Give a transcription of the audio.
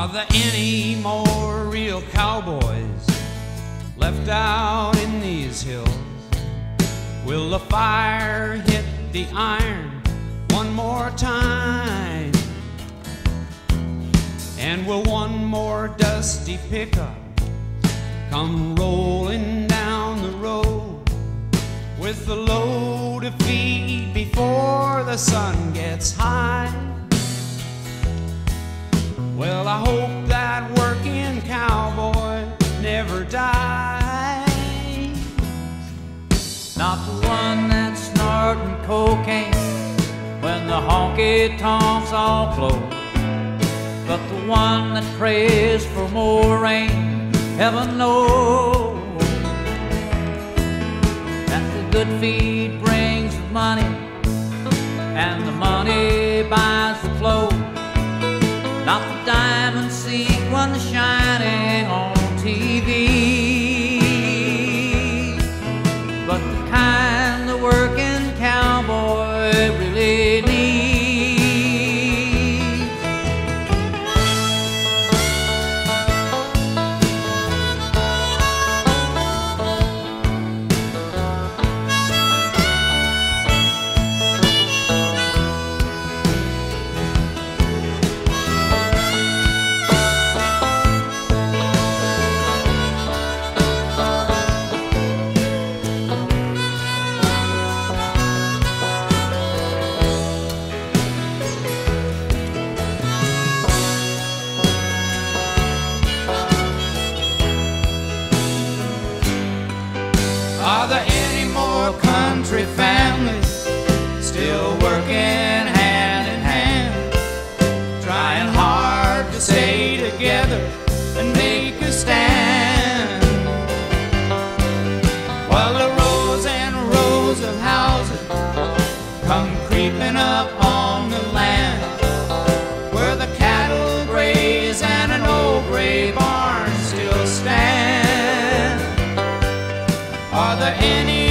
Are there any more real cowboys left out in these hills? Will the fire hit the iron one more time? And will one more dusty pickup come rolling down the road with the load of feed before the sun gets high? Well, I hope that working cowboy never dies. Not the one that's snorting cocaine when the honky-tonks all close, but the one that prays for more rain, heaven knows. That the good feed brings the money, and the money buys the clothes. Not the diamond sequin shining on TV, but the kind the working cowboy really needs. Are there any more country families still working hand in hand, trying hard to stay together and make a stand? While the rows and rows of houses come creeping up on the land where the cattle graze and an old gray barn still stands. Are there any